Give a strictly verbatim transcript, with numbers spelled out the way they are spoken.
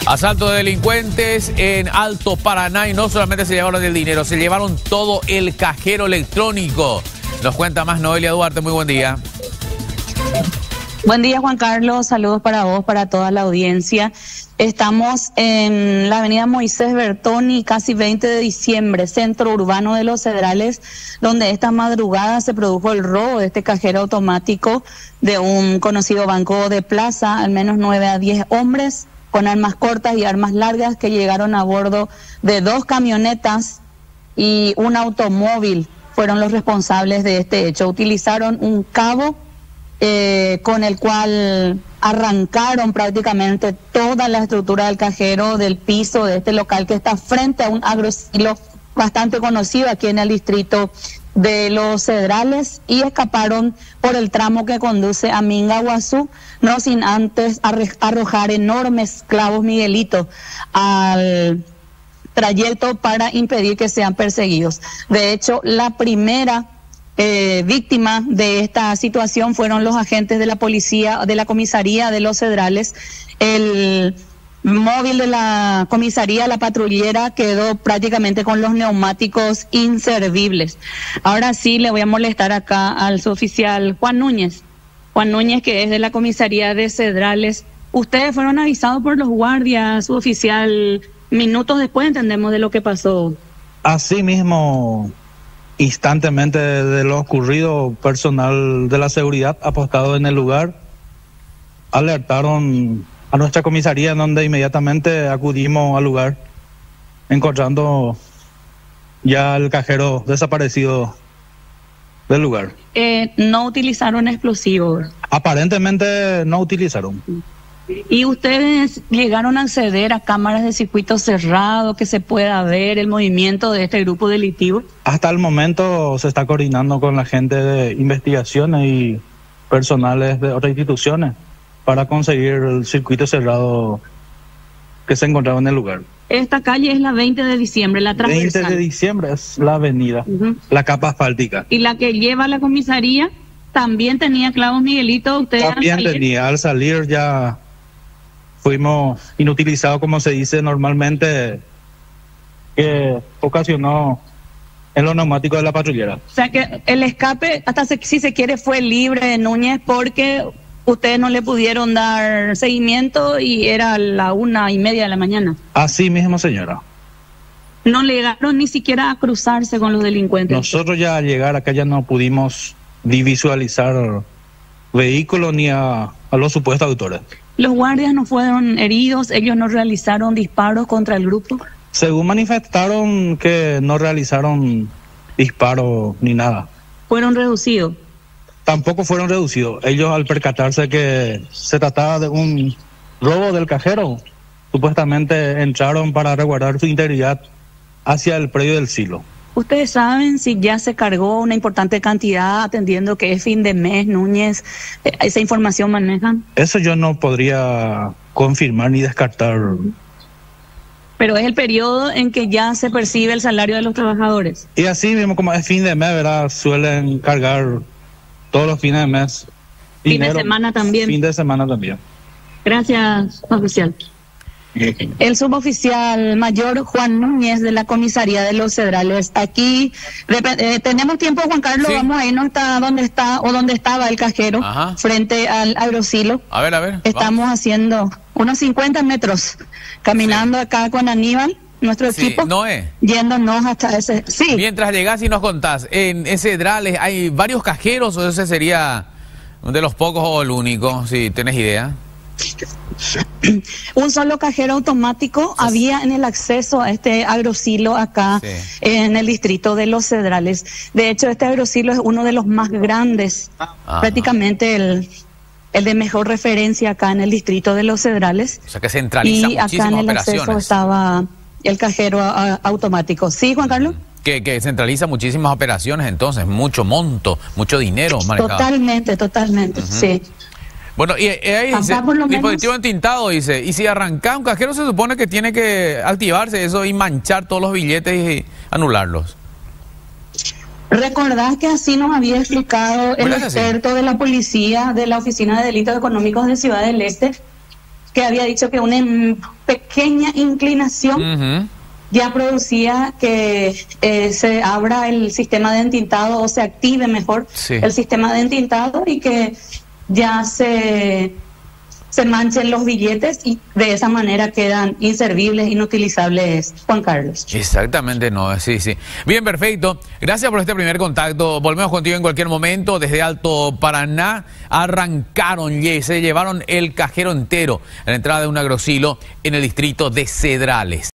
Asalto de delincuentes en Alto Paraná y no solamente se llevaron el dinero, se llevaron todo el cajero electrónico. Nos cuenta más Noelia Duarte, muy buen día. Buen día, Juan Carlos, saludos para vos, para toda la audiencia. Estamos en la avenida Moisés Bertoni, casi veinte de diciembre, centro urbano de Los Cedrales, donde esta madrugada se produjo el robo de este cajero automático de un conocido banco de plaza. Al menos nueve a diez hombres con armas cortas y armas largas que llegaron a bordo de dos camionetas y un automóvil fueron los responsables de este hecho. Utilizaron un cabo Eh, con el cual arrancaron prácticamente toda la estructura del cajero del piso de este local que está frente a un agrosilo bastante conocido aquí en el distrito de Los Cedrales, y escaparon por el tramo que conduce a Mingaguazú, no sin antes arrojar enormes clavos Miguelitos al trayecto para impedir que sean perseguidos. De hecho, la primera Eh, víctima de esta situación fueron los agentes de la policía, de la comisaría de Los Cedrales. El móvil de la comisaría, la patrullera, quedó prácticamente con los neumáticos inservibles. Ahora sí le voy a molestar acá al suboficial Juan Núñez. Juan Núñez, que es de la comisaría de Cedrales. Ustedes fueron avisados por los guardias, suboficial, minutos después, entendemos, de lo que pasó. Así mismo, instantemente de lo ocurrido, personal de la seguridad apostado en el lugar alertaron a nuestra comisaría, en donde inmediatamente acudimos al lugar, encontrando ya el cajero desaparecido del lugar. Eh, no utilizaron explosivos. Aparentemente no utilizaron. ¿Y ustedes llegaron a acceder a cámaras de circuito cerrado, que se pueda ver el movimiento de este grupo delictivo? Hasta el momento se está coordinando con la gente de investigaciones y personales de otras instituciones para conseguir el circuito cerrado que se encontraba en el lugar. Esta calle es la veinte de diciembre, la transversal. veinte de diciembre es la avenida, uh-huh. La capa asfáltica. ¿Y la que lleva a la comisaría también tenía clavos Miguelito? ¿Ustedes también al tenía, al salir ya fuimos inutilizados, como se dice normalmente, que ocasionó en los neumáticos de la patrullera. O sea que el escape, hasta se, si se quiere, fue libre de Núñez porque ustedes no le pudieron dar seguimiento y era la una y media de la mañana. Así mismo, señora. No llegaron ni siquiera a cruzarse con los delincuentes. Nosotros ya al llegar acá ya no pudimos ni visualizar vehículos ni a, a los supuestos autores. ¿Los guardias no fueron heridos? ¿Ellos no realizaron disparos contra el grupo? Según manifestaron, que no realizaron disparos ni nada. ¿Fueron reducidos? Tampoco fueron reducidos. Ellos, al percatarse que se trataba de un robo del cajero, supuestamente entraron para resguardar su integridad hacia el predio del silo. ¿Ustedes saben si ya se cargó una importante cantidad, atendiendo que es fin de mes, Núñez? ¿Esa información manejan? Eso yo no podría confirmar ni descartar. Pero es el periodo en que ya se percibe el salario de los trabajadores. Y así mismo, como es fin de mes, ¿verdad? Suelen cargar todos los fines de mes. Fin dinero, de semana también. Fin de semana también. Gracias, oficial. El suboficial mayor Juan Núñez, de la comisaría de Los Cedrales. Aquí eh, tenemos tiempo, Juan Carlos, sí. Vamos a irnos hasta donde está o donde estaba el cajero. Ajá. Frente al agrosilo. A ver, a ver. Estamos vamos. haciendo unos cincuenta metros, caminando sí. acá con Aníbal, nuestro sí. equipo, Noé. Yéndonos hasta ese. Sí. Mientras llegás y nos contás, en ese Cedrales hay varios cajeros, o ese sería de los pocos o el único, si tenés idea. Un solo cajero automático sí. había en el acceso a este agrosilo acá sí. en el distrito de Los Cedrales. De hecho, este agrosilo es uno de los más grandes, Ajá. prácticamente el, el de mejor referencia acá en el distrito de Los Cedrales. O sea que centraliza y acá en el acceso estaba el cajero a, a, automático. ¿Sí, Juan Carlos? Que, que centraliza muchísimas operaciones, entonces, mucho monto, mucho dinero manejado. Totalmente, totalmente, uh-huh. sí. Bueno, y, y ahí dice, dispositivo entintado, dice, y si arranca un cajero se supone que tiene que activarse eso y manchar todos los billetes y anularlos. Recordás que así nos había explicado el experto de la policía de la Oficina de Delitos Económicos de Ciudad del Este, que había dicho que un pequeña inclinación uh-huh. ya producía que eh, se abra el sistema de entintado o se active mejor sí. el sistema de entintado y que ya se, se manchen los billetes y de esa manera quedan inservibles, inutilizables, Juan Carlos. Exactamente, no, sí, sí. Bien, perfecto. Gracias por este primer contacto. Volvemos contigo en cualquier momento. Desde Alto Paraná arrancaron y se llevaron el cajero entero a la entrada de un agrosilo en el distrito de Cedrales.